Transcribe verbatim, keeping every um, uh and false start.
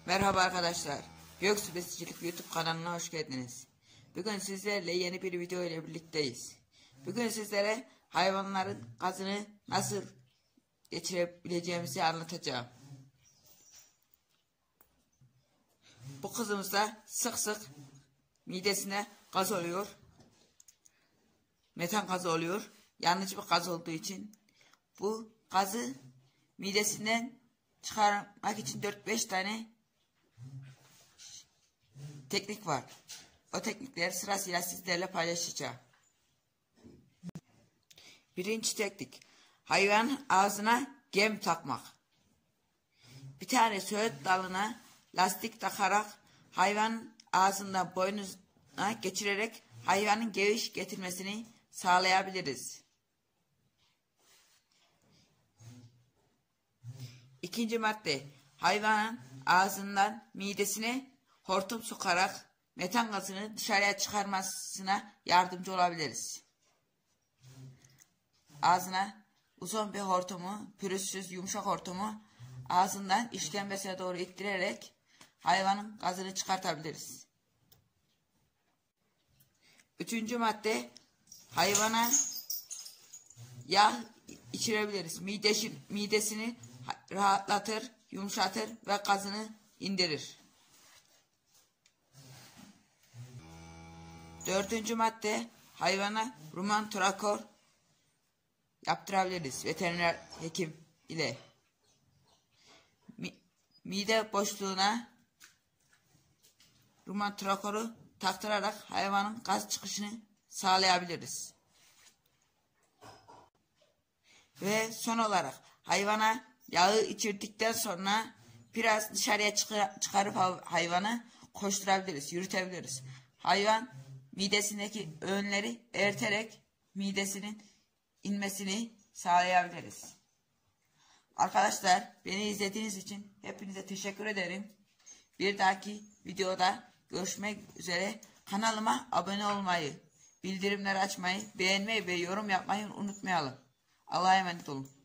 Merhaba arkadaşlar. Göksu Besicilik YouTube kanalına hoş geldiniz. Bugün sizlerle yeni bir video ile birlikteyiz. Bugün sizlere hayvanların gazını nasıl geçirebileceğimizi anlatacağım. Bu kızımızda sık sık midesine gaz oluyor. Metan gazı oluyor. Yanlış bir gaz olduğu için bu gazı midesinden çıkarmak için dört beş tane teknik var. O teknikleri sırasıyla sizlerle paylaşacağım. Birinci teknik. Hayvan ağzına gem takmak. Bir tane söğüt dalına lastik takarak hayvan ağzından boynuna geçirerek hayvanın geviş getirmesini sağlayabiliriz. İkinci madde. Hayvanın ağzından midesine hortum sokarak metan gazını dışarıya çıkarmasına yardımcı olabiliriz. Ağzına uzun bir hortumu, pürüzsüz yumuşak hortumu ağzından işkembesine doğru ittirerek hayvanın gazını çıkartabiliriz. Üçüncü madde. Hayvana yağ içirebiliriz. Midesi, midesini rahatlatır, yumuşatır ve gazını indirir. Dördüncü madde. Hayvana rumen trakor yaptırabiliriz veteriner hekim ile. Mi, mide boşluğuna rumen trakoru taktırarak hayvanın gaz çıkışını sağlayabiliriz. Ve son olarak hayvana yağı içirdikten sonra biraz dışarıya çıkarıp hayvanı koşturabiliriz, yürütebiliriz. Hayvan midesindeki öğünleri eriterek midesinin inmesini sağlayabiliriz. Arkadaşlar, beni izlediğiniz için hepinize teşekkür ederim. Bir dahaki videoda görüşmek üzere. Kanalıma abone olmayı, bildirimleri açmayı, beğenmeyi ve yorum yapmayı unutmayalım. Allah'a emanet olun.